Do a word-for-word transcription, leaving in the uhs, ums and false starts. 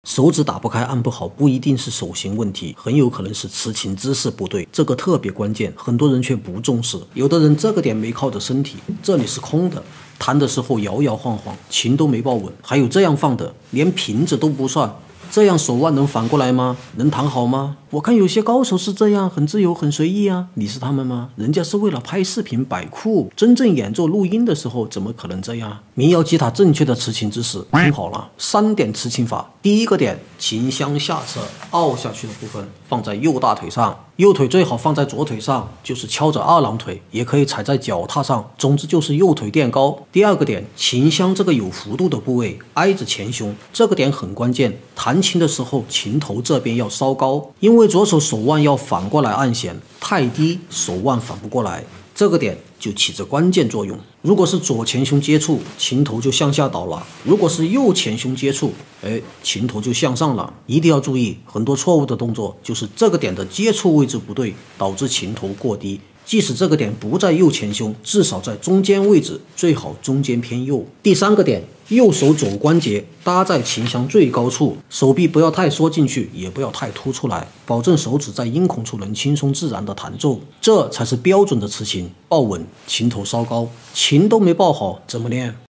手指打不开按不好不一定是手型问题，很有可能是持琴姿势不对，这个特别关键，很多人却不重视。有的人这个点没靠着身体，这里是空的，弹的时候摇摇晃晃，琴都没抱稳。还有这样放的，连平着都不算，这样手腕能反过来吗？能弹好吗？我看有些高手是这样，很自由很随意啊，你是他们吗？人家是为了拍视频摆酷，真正演奏录音的时候怎么可能这样？民谣吉他正确的持琴姿势，听好了，三点持琴法。第一个点，琴箱下侧凹下去的部分放在右大腿上，右腿最好放在左腿上，就是敲着二郎腿，也可以踩在脚踏上，总之就是右腿垫高。第二个点，琴箱这个有幅度的部位挨着前胸，这个点很关键，弹琴的时候琴头这边要稍高，因为左手手腕要反过来按弦，太低手腕反不过来，这个点就起着关键作用。如果是左前胸接触，琴头就向下倒了；如果是右前胸接触，哎，琴头就向上了。一定要注意，很多错误的动作就是这个点的接触位置不对，导致琴头过低。即使这个点不在右前胸，至少在中间位置，最好中间偏右。第三个点，右手肘关节搭在琴箱最高处，手臂不要太缩进去，也不要太凸出来，保证手指在音孔处能轻松自然的弹奏，这才是标准的持琴。抱稳，琴头稍高，琴都没抱好，怎么练？